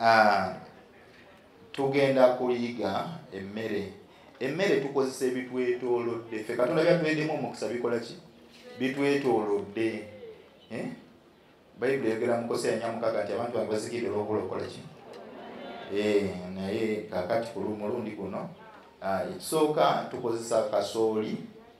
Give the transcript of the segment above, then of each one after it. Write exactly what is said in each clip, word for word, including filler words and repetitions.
ah tugenda kuyiga emmere. Emmere tukozesa ebitwetolodde. Ffe Katonda byatuweddemu omukisa bikola ki? Bitwetolodde. Eh? Bayibuli yogera mu Okozesa nyamukaga nti abantu bange bazikidde olw'okulokola ki? Eh, naye kakati ku mulundi guno ah ekisooka tukozesa kasooli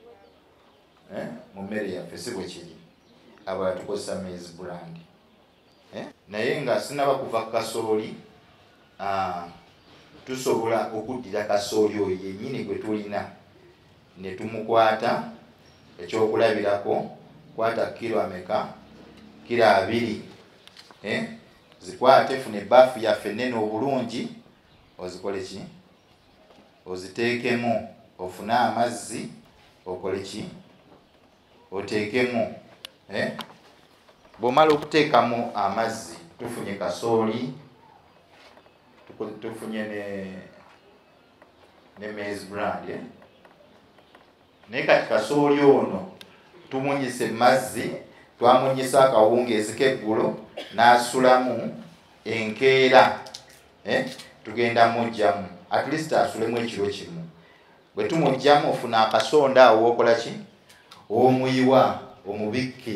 eh mu mmere yaffe si bwe kiri. Abalala tukozesa maize brand. Eh? Naye nga sinaba kuva kasooli ah tusobola okuddira kasooli oyo yennyini gwe tulina ne tumukwata ekyokulabirako kwata kilo ameka kilo abiri eh zikwate fune baafu yaffe nene obulungi ozikole ki oziteekemu ofune amazzi okole ki oteekemu eh bw'omala okuteekamu amazzi tufunye kasooli tufunye ne ne maize brand eh naye kati kasooli ono tumunyise mazzi twamunyisa akawungeezi k'eggulo n'asulamu enkeera eh tugenda mujjamu at least asulemu ekiro kimu. Bwe tumujjamu ofuna akasonda awo okola ki omuyiwa omubikke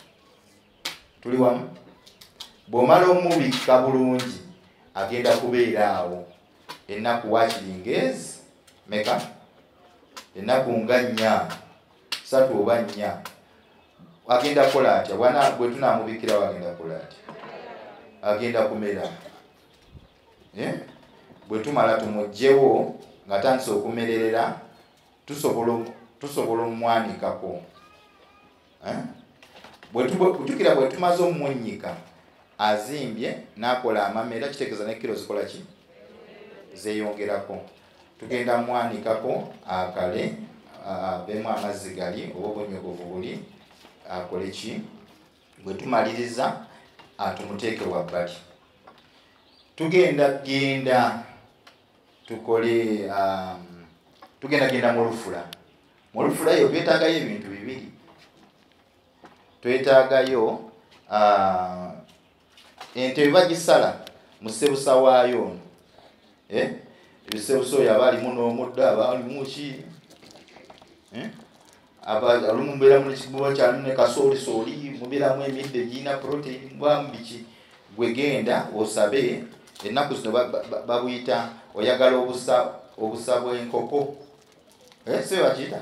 tuli wamu. Bw'omala omubikka bulungi agenda kubeera awo ennaku wakiringezi meka ennaku nga nnya satu oba nnya agenda kukola atya bwana bwe tunamubikira wagenda kukola atya agenda kumera eh bwe tumala tumugjewo nga tandise okumererera tusobola tusobola omwanikako eh bwe tujukira bwe tumaze omunnyika azimbye nakola amamera kitegeeza ne kilo zikola ki zeyongerako tugenda mwanikako akale abemu amazzi gali oba obunyogovu buli akole ki bwe tumaliriza atumuteeke wabbali tugenda genda tukole um, tugenda genda mu lufula. Mu lufula eyo twetaagayo ebintu bibiri. Twetaagayo uh, ente bagisala mu ssebusa waayo ono eh ebisebusa oyo aba alimu n'omuddo aba alimu ki eh aba alumu mbeera mu kibuba kyalimu ne kasooli sooli mubeeramu emidde giyina protein bwambiki gwe genda osabe ennaku zino babuyita oyagala obusa obusa bw'enkoko eh se bakiyita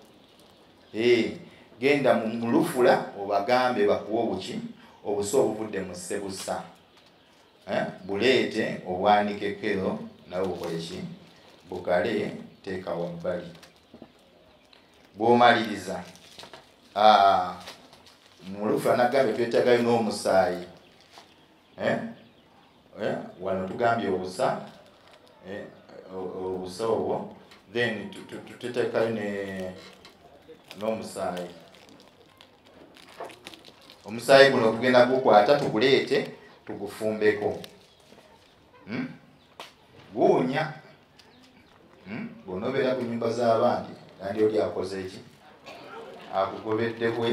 eh genda mu lufula obagambe bakuwa obuki obusa obuvudde mu ssebusa eh buleete obwanike kero nawe okole ki bukale teeka wabbali. Bw'omaliriza ah mu lufula nagambe twetaagayo n'omusaayi eh eh wano tugambye obusa eh obusa obwo then tuteekayo ne n'omusaayi. Omusaayi guno tugenda gukwata tuguleete tugufumbeko hmm? Guunya hmm? Bw'onobeera ku nnyumba z'abandi kandi oli akoze eki akugobedde bwe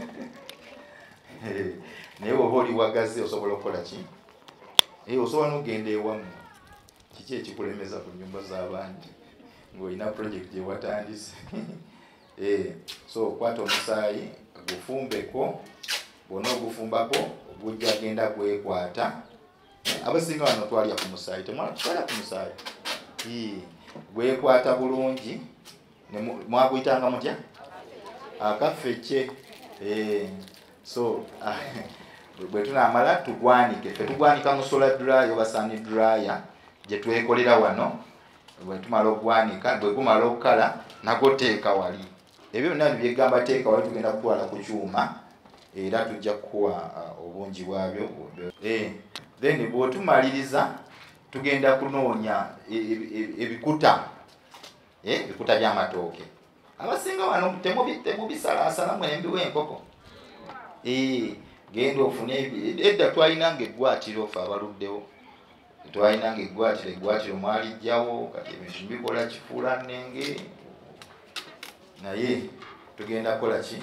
naye oba oli wagazi osobola okukola ki eh osobola n'ogenda ewamu kiki ekikulemeza ku nnyumba z'abandi ng'olina project gye watandise eh so kwata omusaayi gufumbeko bw'ona ogufumbako ogujja agenda gwekwata abasinga wano twalya ku musaayi temwala twalya ku musaayi ii gwekwata bulungi ne mwaguyitanga mutya akafece eh so bwe tunamala tugwanike tetugwanika mu solar dryer oba sun dryer gye twekolera wano bwe tumala ogwanika bwe gumala okukala nagoteeka wali ebyo byonna byegamba teeka wali tugenda kutwala ku kyuma era tujja kuwa obungi bwabyo eh then bwe tumaliriza tugenda kunoonya ebikuta eh ebikuta by'amatooke abasinga wano temubisalaasalamu embi w'enkoko eh genda ofune edda twalinanga eggwatiro ofe abaluddewo twalinanga eggwatiro eggwatiro mwalijjawo kati ebintu mbikola kifuula nnenge naye tugenda kukola ki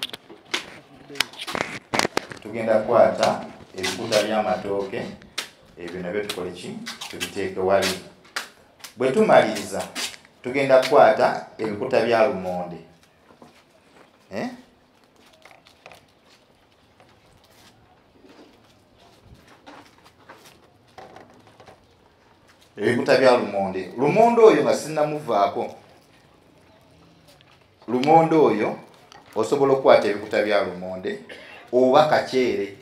tugenda kwata ebikuta by'amatooke ebyo nabyo tukole ki tubiteeke wali. Bwe tumaliriza tugenda kukwata ebikuta bya lumonde. Eh? Ebikuta bya lumonde. Lumonde oyo nga sinnamuvaako. Lumonde oyo osobola okukwata ebikuta bya lumonde oba kaceere.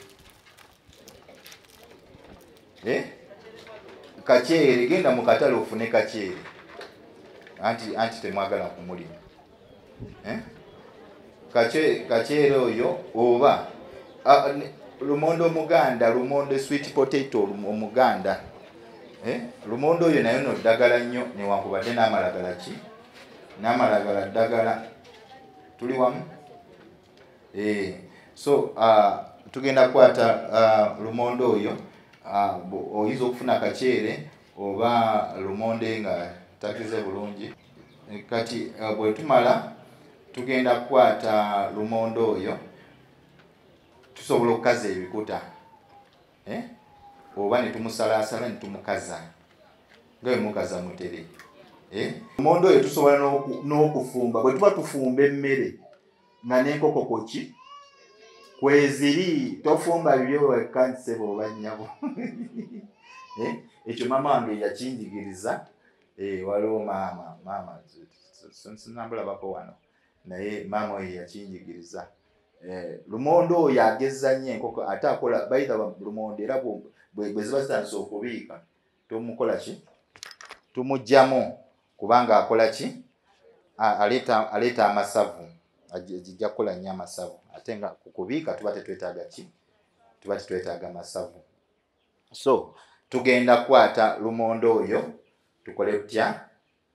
Eh? Kaceere, genda mu katale ofune kaceere. Anti anti temwagala kumulima. Eh? Kaceere kaceere oyo oba a, lumonde omuganda, lumonde sweet potato omuganda. Eh? Lumonde oyo nayo no ddagala nnyo newankubadde n'amalagala ki? N'amalagala ddagala. Tuli wamu? Eh, so uh, tugenda kukwata uh, lumonde oyo uh, oyinza okufuna kaceere oba lumonde nga takize bulungi. Kati uh, bwe tumala tugenda kukwata lumonde oyo tusobola okukaza ebikuta. Eh? Oba ne tumusalaasala ne tumukaza nga bwe mukaza mutere. Eh? Lumonde oyo tusobola n'okufumba. Bwe tuba tufumba emmere nga n'enkoko koki kweziri tofumba bibyo wekkansebe oba nnyabo. Eh? Ekyo mama wange yakinjigiriza. Eh, waliwo maama maama sinambulabako wano naye maama oyo yakinjigiriza. Eh, lumonde oyo agezza nnyo enkoko ate akola bayita lumonde era bwe ziba zitandise okubiika tumukola ki? Tumugjamu kubanga akola ki? Aleeta aleeta amasavu. Ajja kukola nnyo amasavu. Ate nga kukubiika tuba tetwetaaga ki? Tuba tetwetaaga masavu. So tugenda kukwata lumonde oyo tukole tutya?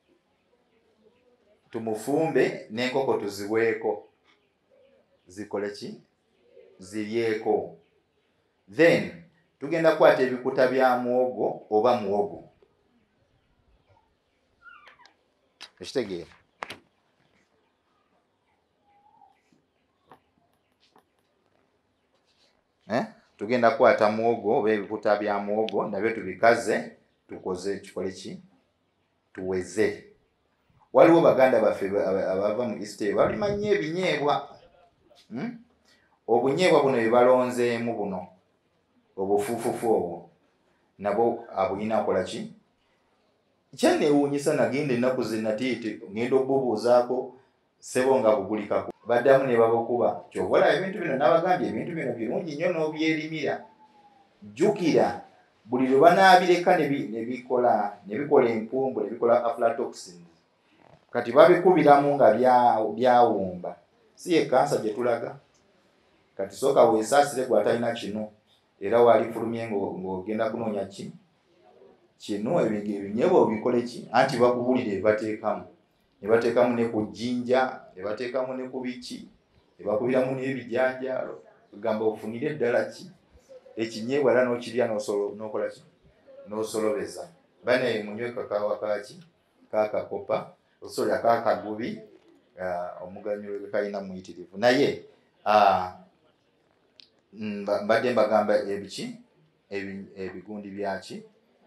Tumufumbe n'enkoko tuziweeko. Zikole ki? Ziryeko. Then tugenda kukwata ebikuta bya muwogo oba muwogo. Ekitegeera? Eh? Tugenda kukwata muwogo oba ebikuta bya muwogo nabyo tubikaze tukoze kikole ki? Tuweze. Waliwo baganda baffe abava mu East balimanye ebinyeebwa. Hmm? Obunyeebwa buno bye balonzeemu buno obufuufufu obwo nabo abulina akola ki? Kyanneewuunyisa nagenda ennaku ze natiite ngenda okubuuzaako ssebo nga bugulikako. Baddamu ne babukuba. Ky'obola ebintu bino n'abagambye ebintu bino birungi nnyo n'obyerimira. Jjukira buli lwe banaabireka ne bikola ne bikola empumbu ne bikola aflatoxins. Kati babikubiramu nga byawumba. Si ye kansa gye tulaga. Kati sooka weesaasire gwatalina kino era walifulumye ng'ogenda kunoonya ki? Kino ebinyeebwa obikole ki? Anti bakubulire ebateekamu. Ne bateekamu ne ku jjinja, ne bateekamu ne ku biki, ne bakubiramu n'ebijanjaalo. Kugamba ofunire ddala ki? Ekinyeebwa era n'okirya n'okola ki? N'osolobeza. Bane munywe kakaawa kaaki? Kaakakopa. Osobola kaakagubi. Omuganyulo kalina muyitirivu. Naye mbadde mbagamba ebiki? Ebigundi byaki?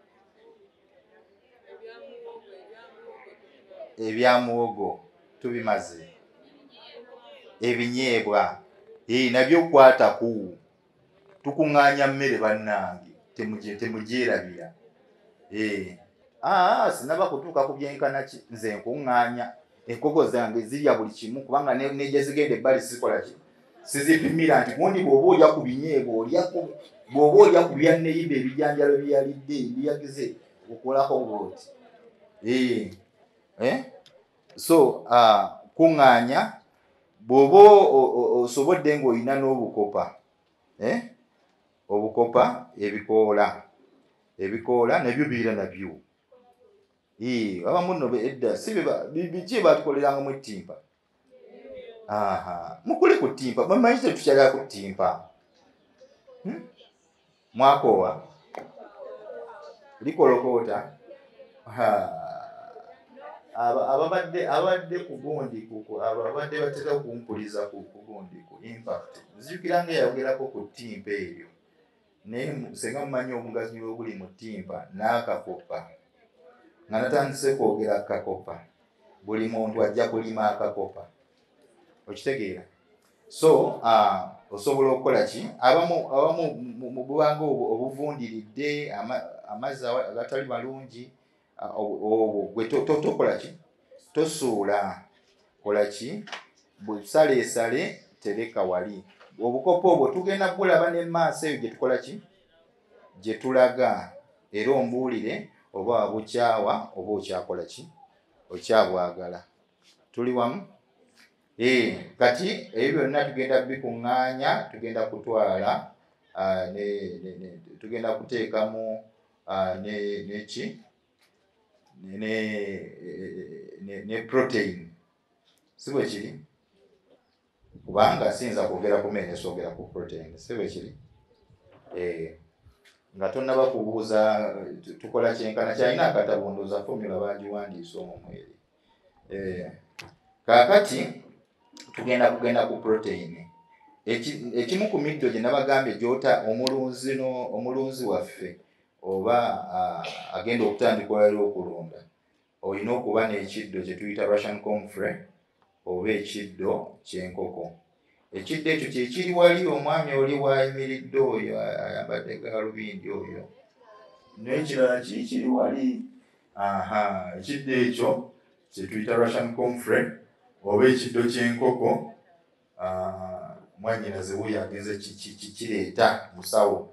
Ebya muwogo tubimaze. Ebinyeebwa eh nabyo kwata ku tukuŋŋaanya mmere bannange temugyerabira. Eh ah sinaba kutuuka ku byenkana ki? Nze nkuŋŋaanya enkoko zange zirya buli kimu kubanga nejje zigenda ebbali zikola ki? Sizipimira nti gundi bw'oba olya ku binyeebwa olya ku bw'oba olya ku byanneyiba ebijanjalo byalidde byagize okolako bwoti. Eh Eh? So uh, kuŋŋaanya bw'oba osobodde ng'olina n'obukopa. Eh? Obukopa ebikoola. Ebikoola nabyo biira nabyo. Eh, abamu nno edda si biki baatukolerangamu ettimpa. Aha, mukule ku ttimpa. Mumanyi tetukyalira ku ttimpa. Hmm? Mwakoowa? Likolokoota? Ha. Ababadde abadde ku gundi kuko ababadde batera kumpuliza ku gundi ku impact. Nzijukira nga yayogerako ku ttimpa eyo. naye senga mumanyi omugazi oguli mu ttimpa n'akakopa nga natandise kwogera akakopa, buli muntu ajja kulima akakopa. Okitegeera? So uh, osobola okukola ki? Abamu abamu mu bubanga obuvundiridde amazzi agatali malungi gwe tokola ki? Tosuula. Kola ki? Busale sale tereka wali. Obukopo obwo tugenda bulaba ne maaso eyo gye tukola ki? Gye tulaga. Era ombuulire oba bukyawa oba okyakola ki? Okyabwagala. Tuli wamu? Eh, kati ebyo byonna tugenda bikuŋŋaanya, tugenda kutwala uh, ne, ne, ne tugenda kuteekamu uh, ne neki ne, ne, ne, ne protein. Si bwe kiri? Kubanga sinza kwogera ku mmere soogera ku protein. Si bwe kiri? Eh, nga tonnaba kubuuza tukola kyenkana kyalina akatabunduza formula bagiwandiisa omwo mweri. Eh, kaakati tugenda kugenda ku protein. Ekimu ku middo gye nabagambye gyota omulunzi no omulunzi waffe oba uh, agenda okutandika olwaliro okulunda, olina okuba n'ekiddo kye tuyita Russian confre oba ekiddo ky'enkoko. Ekiddo ekyo kye kiri wali omwami oli wayimiridde oyo ayambadde gaalubindi oyo n'ekirala kiri wali. Aha, ekiddo ekyo kye tuyita Russian confre oba ekiddo ky'enkoko. Uh, mwanyinaze wuyo agenze kireeta musawo.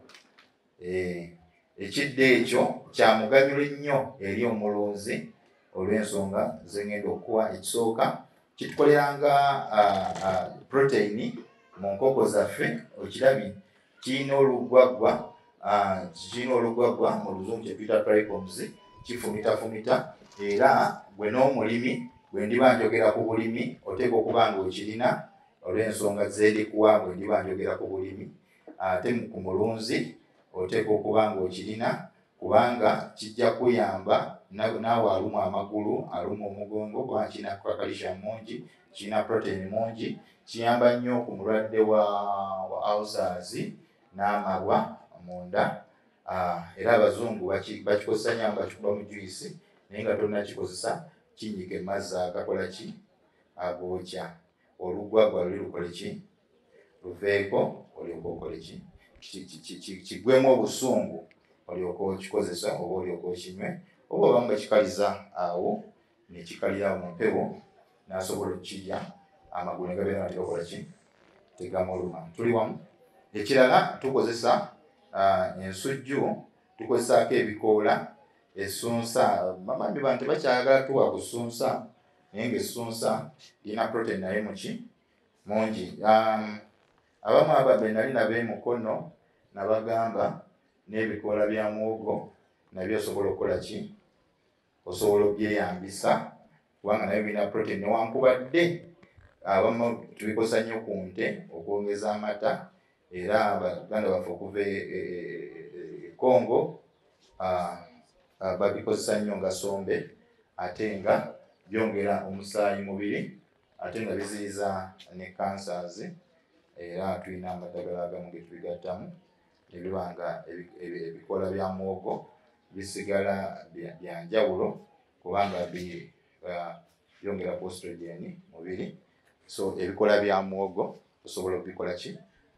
Eh, ekiddo ekyo kya muganyulo nnyo eri omulunzi olw'ensonga ze ngenda okuwa. Ekisooka kitukoleranga uh, uh, protein mu nkoko zaffe. Okirabye kirina olugwaggwa uh, kirina olugwaggwa mu luzungu kye tuyita trichomes, kifumitafumita. Era gwe n'omulimi bwe ndiba njogera ku bulimi oteeka okuba nga okirina olw'ensonga zeerikuwa. Bwe ndiba njogera ku bulimi ate ku mulunzi oteeka okuba nga okirina, kubanga kijja kuyamba naawe aluma amagulu, aluma omugongo, kubanga kirina calcium mungi, kirina protein mungi. Kiyamba nnyo ku mulwadde wa, wa ulcers n'amalwa munda. Uh, era abazungu bakikozesa nnyo nga kikuba mu juice, naye nga tonnakikozesa kinyiga emazzi agakola ki? Agookya. Olugwaggwa luli lukole ki? Luveeko olyoka okole ki? Kigwemu obusungu olyoka okikozesa oba olyoka okinywe, oba oba nga kikaliza awo ne kikalira mu mpewo n'asobola okukirya amagulu ne gabeera nga tegakola ki? Tegamuluma. Tuli wamu? Ekirala tukozesa uh, ensujju, tukozesaako ebikoola, essunsa. Bamanyi bantu bakyagala tuwa kusunsa, naye ng'essunsa lina protein naye muki? Mungi. Um, abamu ababe nali nabe mukono nabagamba n'ebikoola bya muwogo nabyo osobola okukola ki? Osobola obyeyambisa kubanga nabyo birina protein, newankubadde abamu tubikozesa nnyo ku nte okwongeza amata. Era abaganda baffe okuva e Congo uh, uh, babikozesa nnyo nga sombe, ate nga byongera omusaayi mubiri, ate nga biziyiza ne cancers. Era tulina amadagala agamu ge tubigattamu ebiba nga ebikoola bya muwogo bisigala bya njawulo kubanga byongera ku estrogen mubiri. So ebikoola bya muwogo osobola okubikola ki?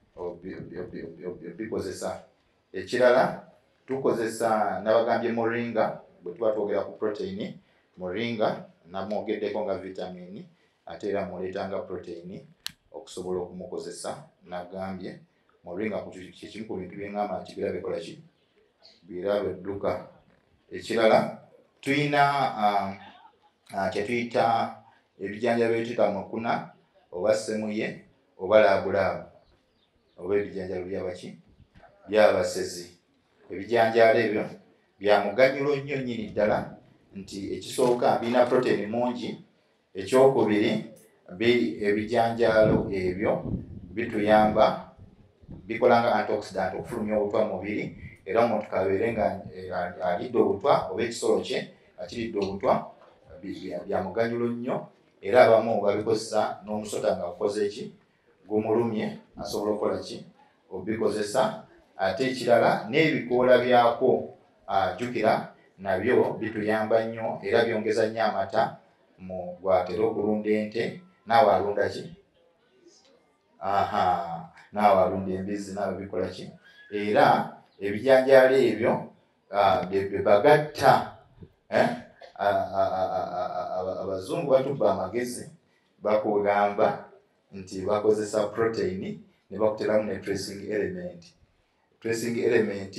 Obikozesa. Ekirala tukozesa nabagambye moringa. Bwe tuba twogera ku protein, moringa namwogeddeko nga vitamini, ate era muleetanga protein okusobola okumukozesa. Nagambye moringa kikimu ku bintu byengamba nti bira bikola ki? Bira bidduka. Ekirala tuyina uh, uh, kyetuyita ebijanjalo byetuyita mukuna oba semuye oba labulaabu oba ebijanjalo byabaki? Byabasezi. Ebijanjalo ebyo bya muganyulo nnyo nnyini ddala, nti ekisooka birina protein mungi. Ekyokubiri, ebijanjalo ebyo bituyamba, bikola nga antioxidant okufulumya obutwa mu mubiri. Era omuntu kabeere nga alidde obutwa oba ekisolo kye akiridde obutwa, bya muganyulo nnyo. Era abamu babikozesa n'omusota nga akoze ki? Gumulumye, asobola okukola ki? Obikozesa ate ekirala n'ebikoola byako jjukira nabyo bituyamba nnyo era byongeza nnyo amata mu gwatera okulunda ente naawe alunda ki aha naawe alunda embizi naawe bikola ki era ebijanjaalo ebyo bye bagatta abazungu batubba amagezi bakugamba nti bakozesa protein ne bakuteramu ne tracing element tracing element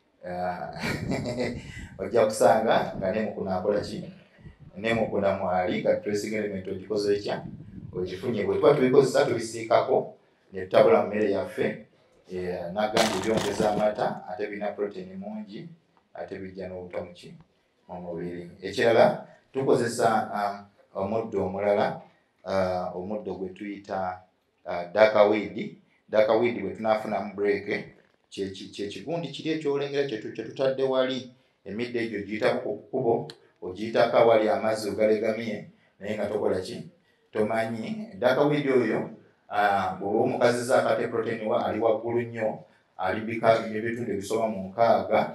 ojja kusanga nga nemukuna akola ki nemukuna mwali nga tracing element ogikoze ekya ogifunye bwe tuba tubikozesa tubisiikako ne tutabula mu mmere yaffe nagamba ebyongeza amata ate birina protein mungi ate bijja n'obuto muki mu mubiri ekirala tukozesa omuddo omulala omuddo gwe tuyita dakawidi dakawidi bwe tunafunamu break kyekigundi kiri ekyolengera kyetutadde wali emidde egyo giyitaku ku kkubo ogiyitako awali amazzi ogalegamye naye nga tokola ki tomanyi dakawidi oyo bw'oba omukaziza akate protein wa ali waggulu nnyo ali ebitundu ebisoba mu nkaaga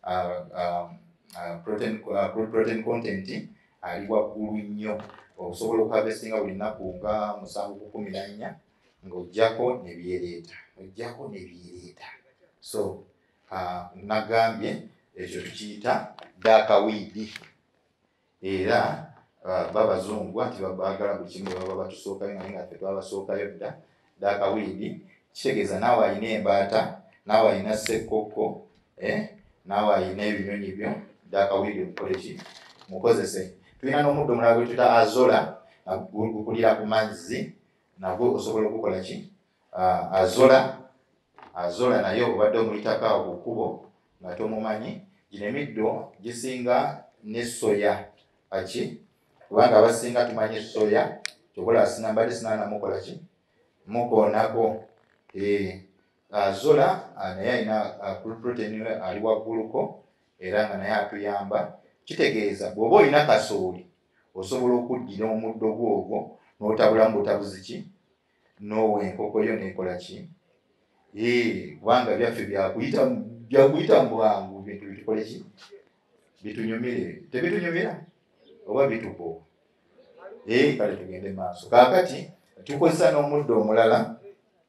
protein content ali waggulu nnyo osobola okuhavestinga buli nnaku nga musanvu ku kumi na nnya ng'ojjako ne byereeta ojjako ne byereeta so nagambye ekyo tukiyita dakawidi era babazungu ati baagala buli kimu baba batusookayo naye nga ffe twabasookayo dda dakawidi kitegeeza naawe alina embaata naawe alina ssekkokko naawe alina ebinyonyi byo dakawidi okukole ki mukozese tulina n'omuddo omulala gwe tuta azola gukulira ku mazzi nagwo osobola okukola ki azola azola naye obadde omuyitako awo ku kkubo nga tomumanyi gino emiddo gisinga ne soya aki kubanga abasinga tumanyi soya kyokola sinambadde sinanamukola ki mukoonako azola naye alina protein ali wagguluko era nga naye atuyamba kitegeeza bw'oba olina kasooli osobola okuddira omuddo gwogwo n'otabulamu butabuzi ki n'owa enkoko yo n'ekola ki kubanga byaffe byakuyita mu bwangu bintu bitukole ki bitunyumire tebitunyumira oba bituko kale tugende maaso kaakati tukozesa n'omuddo omulala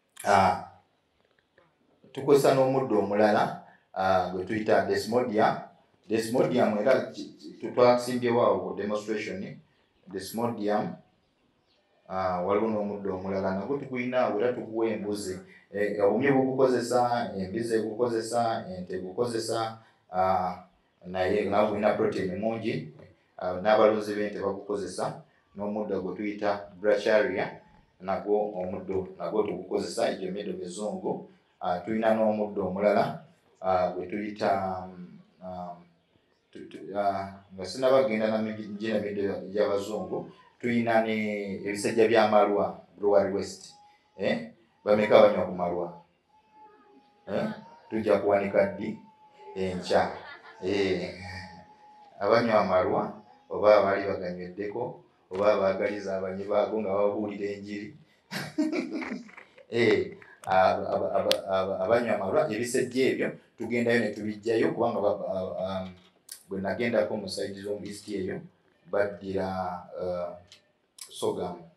tukozesa n'omuddo omulala gwe tuyita desmodium desmodium era twasimbyewo demonstration desmodium waliwo n'omuddo omulala nagwo tugulina era tuguwa embuzi obumye bugukozesa embizi egukozesa ente egukozesa naye nawe bulina protein mungi n'abalunzi b'ente bagukozesa n'omuddo gwe tuyita bracharia nagwo omuddo nagwo tugukozesa egyo emiddo mizungu tulina n'omuddo omulala gwe tuyita nga sinabagenda namigina middo gy'abazungu tulina ebisejja by'amalwa brewery west bameka banywa ku malwa tujja kuwanika ddi enkya abanywa amalwa oba abaali baganyweddeko oba abaagaliza abanyi baago nga babuulira enjiri abanywa amalwa ebisejja ebyo tugendayo ne tubijjayo kubanga bwe nagendako mu saidi z'omu east eyo baddira sogamu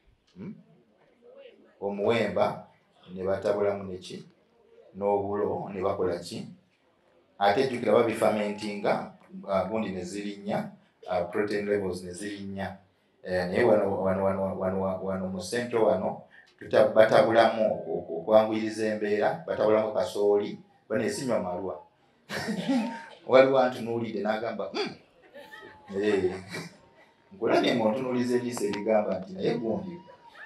omuwemba ne batabulamu neki n'obulo ne bakola ki ate ejjukira babifamentinga gundi ne zirinnya protein levels ne zirinnya naye wano mu centro wano batabulamu okwanguyiriza embeera batabulamu kasooli baneesinywa malwa waliwo antunuulidde n'agamba nkulabye ng'ontunuuliza eriiso erigamba nti naye gundi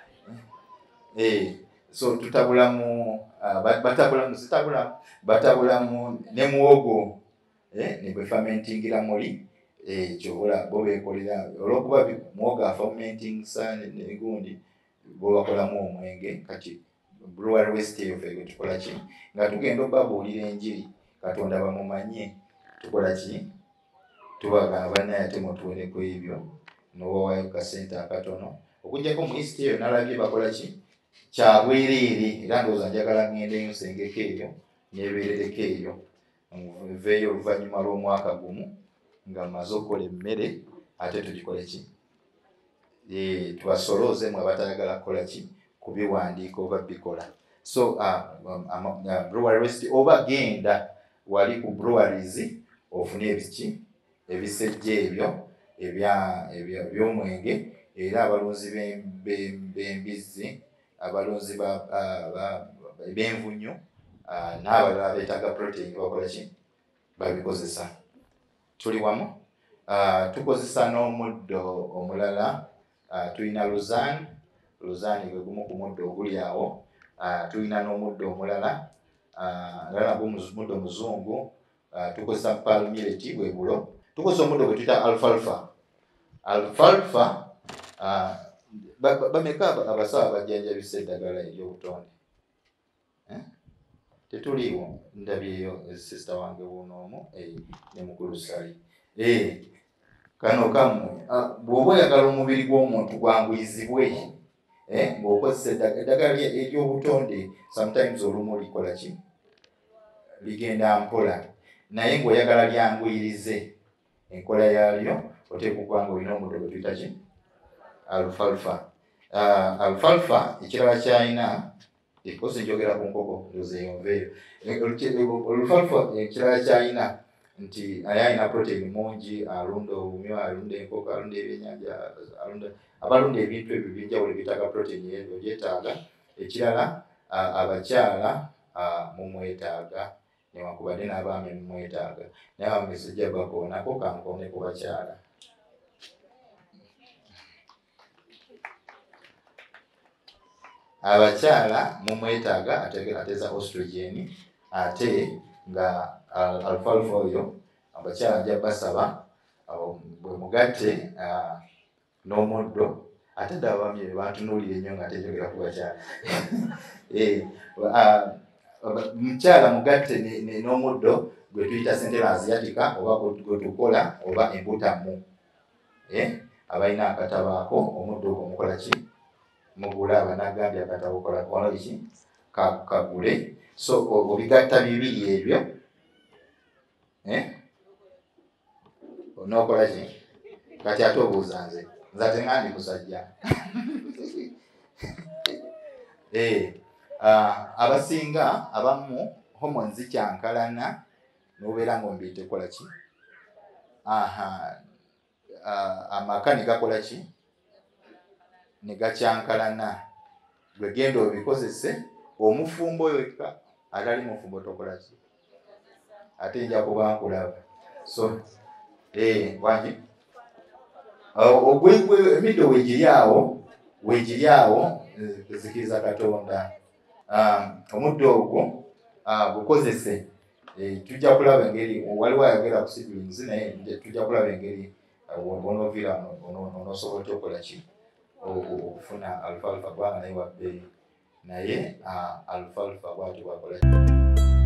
so tutabulamu batabulamu zitabulamu batabulamu ne muwogo ne bwe fermentingira muli ekyobola bo beekolera olw'okuba muwogo afermenting sa negundi bo bakolamu omwenge kati brewery west eyo ffe gwe tukola ki nga tugenda obabuulira enjiri katonda bamumanye tukola ki tubagamba naye ate mutuwereko ebyo n'obawayo kasente akatono okuggyako mu east eyo nalabye bakola ki kyabwereere era ndowooza njagala ngendeyo nsengeko eyo neberereko eyo nveeyo oluvannyuma lw'omwaka gumu nga mmaze okukola emmere ate tugikole ki tubasolooze mwe abatayagala kukola ki kubiwandiika oba bikola. So uh, um, um, uh, breweries oba genda wali ku breweries ofune ebiki ebisejje ebyo eby'omwenge era abalunzi b'embizzi abalunzi b'envunyu n'abalala beetaaga protein bakola ki babikozesa. Tuli wamu. Tukozesa n'omuddo omulala tulina luzani luzani gwe gumu ku muddo oguli awo. Tulina n'omuddo omulala era nagwo muddo muzungu tukozesa palm millet bwe bulo. Tukozesa omuddo gwe tuyita alfalfa. Alfalfa bameka abasawo bajjanjabisa eddagala ery'obutonde tetuliiwo ndabyeyo sister wange wuno omu ne mukulu sali kano kammwe bw'oba oyagala omubiri gw'omuntu gwanguyizibwe ng'okozesa eddagala ery'obutonde sometimes olumu likola ki ligenda mpola naye ng'oyagala lyanguyirize enkola yaalyo oteeka okuba nga olina omuddo gwe tuyita ki alfalfa. Alfalfa ekirala kyalina ekozi njogera ku nkoko ndozeeyonveeyo. Alfalfa ekirala kyalina nti naye alina protein mungi, alunda obumyu, alunda enkoko, alunda ebyennyanja, abalunda ebintu ebyo ebyenjawulo byetaaga protein ebyo byetaaga. Ekirala abakyala mumwetaaga newankubadde n'abaami mumwetaaga naye abaami sijja bakoonako kankoone ku bakyala. Abakyala mumwetaaga ateeza estrogen ate nga alfalfa oyo abakyala nja basaba bwe mugatte n'omuddo ate ddala abaami be bantunuulira ennyo nga tenjogera ku bakyala. Mukyala mugatte n'omuddo gwe tuyita central asiatica oba gwe tukola oba embutamu. Abalina akatabo ako omuddo ogwo mukola ki mugula abanagambye akatabo kola kola ki kagule. So obigatta bibiri ebyo onookola ki kati ate obuuza nze nze ate nga ndi musajja. Abasinga abamu hormones zikyankalana n'obeera ng'omubiri tekola ki amaka ne gakola ki ne gakyankalana. Gwe genda obikozese omufumbo oyo yekka atali mufumbo tokola ki ate nja kuba nkulaba. So wangi ogwegwe emiddo weegiri awo weegiri awo zikiriza Katonda. Omuddo ogwo gukozese tujja kulaba engeri waliwo ayogera ku seedlings naye tujja kulaba engeri onoovira onoosobola okukola ki okufuna alfalfa kubanga naye wabbeeyi naye alfalfa bwatyo bwakola